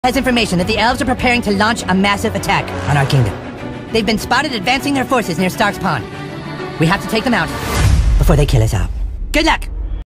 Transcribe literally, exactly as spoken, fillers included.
has information that the elves are preparing to launch a massive attack on our kingdom. They've been spotted advancing their forces near Stark's Pond. We have to take them out before they kill us all. Good luck!